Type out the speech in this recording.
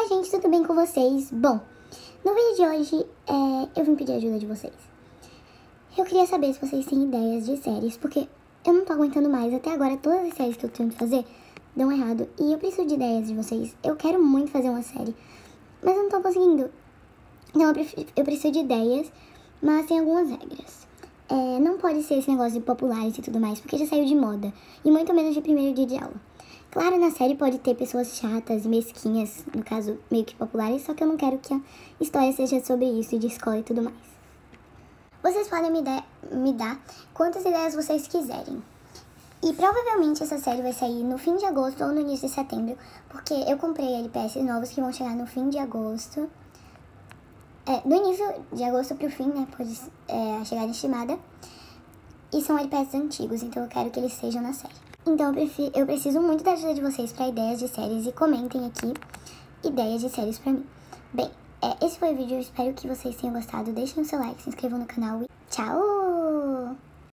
Oi gente, tudo bem com vocês? Bom, no vídeo de hoje eu vim pedir ajuda de vocês. Eu queria saber se vocês têm ideias de séries, porque eu não tô aguentando mais. Até agora todas as séries que eu tento fazer dão errado e eu preciso de ideias de vocês. Eu quero muito fazer uma série, mas eu não tô conseguindo. Então eu preciso de ideias, mas tem algumas regras. Não pode ser esse negócio de populares e tudo mais, porque já saiu de moda, e muito menos de primeiro dia de aula. Claro, na série pode ter pessoas chatas e mesquinhas, no caso, meio que populares, só que eu não quero que a história seja sobre isso, de escola e tudo mais. Vocês podem me dar quantas ideias vocês quiserem. E provavelmente essa série vai sair no fim de agosto ou no início de setembro, porque eu comprei LPS novos que vão chegar no fim de agosto. Do início de agosto pro fim, né, por a chegada estimada. E são LPS antigos, então eu quero que eles sejam na série. Então eu preciso muito da ajuda de vocês para ideias de séries, e comentem aqui ideias de séries pra mim. Bem, esse foi o vídeo, eu espero que vocês tenham gostado. Deixem o seu like, se inscrevam no canal e tchau!